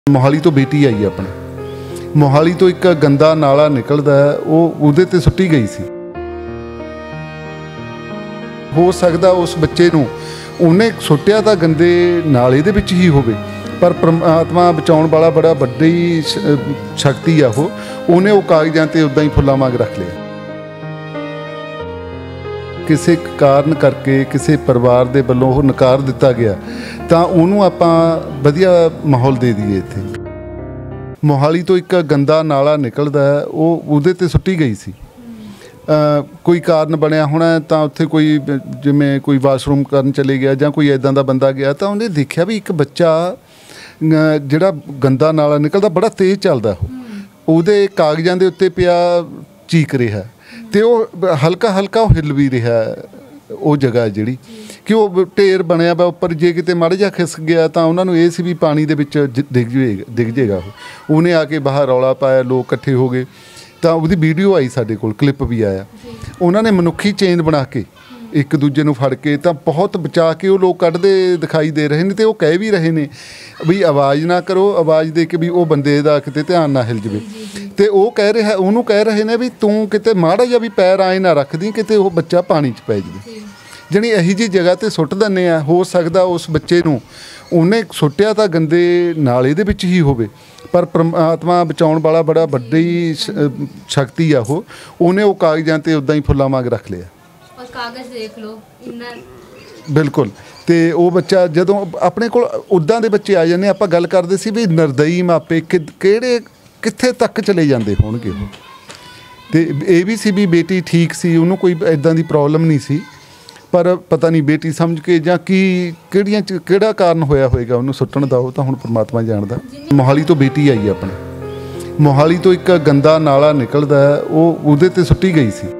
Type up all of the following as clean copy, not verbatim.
मोहाली तो बेटी आई अपने मोहाली तो एक गंदा नाला निकलदा है वो उहदे ते सुट्टी गई सी। हो सकदा उस बच्चे नूं उहने सुट्टिया तां गंदे नाले दे विच ही होवे पर परमात्मा बचाउण वाला बड़ा वड्डी शक्ति आ उहने वो कागजां ते उदां ही फुल्लां वांग रख लिया। किसी कारण करके किसी परिवार के वलों वो नकार दिता गया तो उन्होंने आपां वधिया माहौल दे दिए। इत्थे मोहाली तो एक गंदा नाला निकलदा है वो उहदे ते सुट्टी गई सी। कोई कारण बनया होना तो उत्थे कोई जिवें कोई वाशरूम करन चले गया जां कोई इदां दा बंदा गया तो उन्हें देखा भी एक बच्चा जिहड़ा गंदा नाला निकलदा बड़ा तेज़ चलदा उहदे कागजां दे उत्ते पिया चीक रिहा तो वो हल्का हल्का हिल भी रहा वो जगह जी कि वो ढेर बनया वा उपर जे किते माड़ा जिहा खिस गया तो उन्होंने ये सी भी पानी दे विच डिग जाएगा। उन्हें आके बाहर रौला पाया लोग इकट्ठे हो गए तो उसकी वीडियो आई साडे कोल क्लिप भी आया। उन्होंने मनुखी चेन बना के एक दूजे नूं फड़ के तो बहुत बचा के वो लोग कढ़दे दिखाई दे रहे हैं तो वो कह भी रहे हैं भी आवाज़ ना करो आवाज़ दे के भी वो बंदे दा किते ध्यान ना हिल जाए तो वो कह रहा उन्होंने कह रहे हैं भी तू किते माड़ा जिहा भी पैर आए ना रख दी किते वो बच्चा पानी च पै जाए जानी यही जी जगह ते सुट दिंदे आ। हो सकदा उस बच्चे नूं उन्हें सुट्टिया तां गंदे नाले दे विच ही होवे पर परमात्मा बचाउण वाला बड़ा वड्डी शक्ति आ उहने वो कागजां ते उदां ही फुल्लां वांग रख लिया। और कागज देख लो इन्ना बिल्कुल तो वो बच्चा जदों अपने कोल उदां दे बच्चे आ जाने आपां गल करदे सी भी निर्दयी मापे किहड़े कित्थे तक चले जांदे होणगे वो ते ये भी सी भी बेटी ठीक सी उन्होंने कोई इदां दी प्रॉब्लम नहीं सी पर पता नहीं बेटी समझ के जां की किहड़ा कारण होया होएगा उन्होंने सुट्टण दा वो तां हुण परमात्मा जाणदा। मोहाली तो बेटी आई अपने मोहाली तो एक गंदा नाला निकलदा है वो उहदे ते सुट्टी गई सी।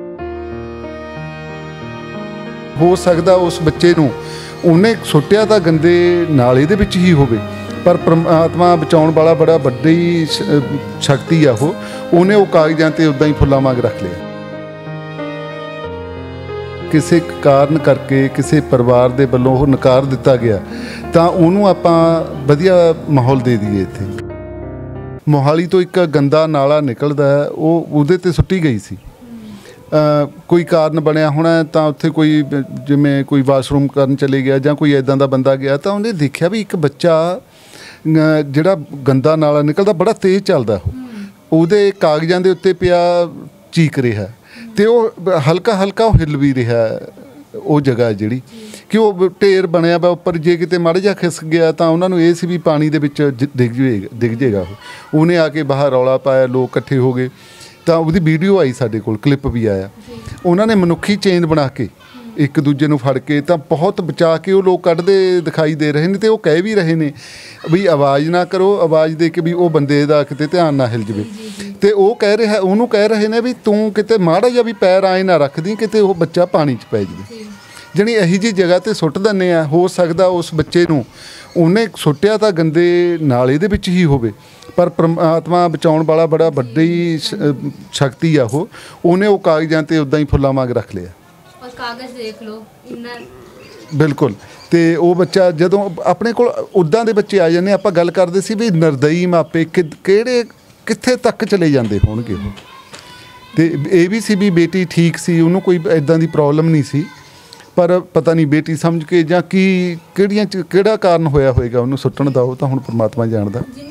हो सकदा उस बच्चे नूं उन्हें सुट्टिया तां गंदे नाले दे विच ही होवे पर परमात्मा बचाउण वाला बड़ा वड्डी शक्ति आ उहने वो कागजां ते उदां ही फुल्लां वांग रख लिया। किसी कारण करके किसी परिवार के वलों वो नकार दिता गया तो उन्होंने आपां वधिया माहौल दे दिए। इत्थे मोहाली तो एक गंदा नाला निकलदा है वो उहदे ते सुट्टी गई सी। कोई कारण बनया होना तो उत्थे कोई जिवें कोई वाशरूम करन चले गया जां कोई इदां दा बंदा गया तो उन्हें देखा भी एक बच्चा जिहड़ा गंदा नाला निकलदा बड़ा तेज़ चलदा उहदे कागजां दे उत्ते पिया चीक रिहा तो वो हल्का हल्का हिल भी रहा वो जगह जी कि वो ढेर बनया वा उपर जे किते माड़ा जिहा खिस गया तो उन्होंने ये सी भी पानी दे विच डिग जाएगा। उन्हें आके बाहर रौला पाया लोग इकट्ठे हो गए तो उसकी वीडियो आई साडे कोल क्लिप भी आया। उन्होंने मनुखी चेन बना के एक दूजे नूं फड़ के तो बहुत बचा के वो लोग कढ़दे दिखाई दे रहे हैं तो वो कह भी रहे हैं भी आवाज़ ना करो आवाज़ दे के भी वो बंदे दा किते ध्यान ना हिल जाए तो वो कह रहा उन्होंने कह रहे हैं भी तू किते माड़ा जिहा भी पैर आए ना रख दी किते वो बच्चा पानी च पै जाए जानी यही जी जगह ते सुट दिंदे आ। हो सकदा उस बच्चे नूं उन्हें सुट्टिया तां गंदे नाले दे विच ही होवे पर परमात्मा बचाउण वाला बड़ा वड्डी शक्ति आ उहने वो कागजां ते उदां ही फुल्लां वांग रख लिया। और कागज देख लो इन्ना बिल्कुल तो वो बच्चा जदों अपने कोल उदां दे बच्चे आ जाने आपां गल करदे सी भी निर्दयी मापे किहड़े कित्थे तक चले जांदे होणगे वो ते ये भी सी भी बेटी ठीक सी उन्होंने कोई इदां दी प्रॉब्लम नहीं सी पर पता नहीं बेटी समझ के जां की किहड़ा कारण होया होएगा उन्होंने सुट्टण दा वो तां हुण परमात्मा जाणदा।